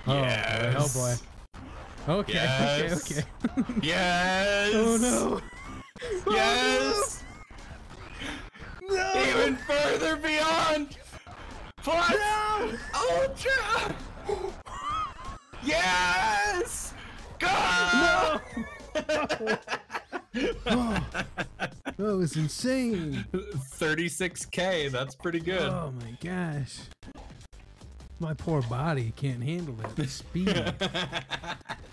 Yes. Oh boy. Okay. Yes. Okay. Yes. Oh no. Yes. No. Even further beyond. Plus. No. Ultra. Yes. Go. Oh, that was insane. 36K. That's pretty good. Oh my gosh. My poor body can't handle it. The speed.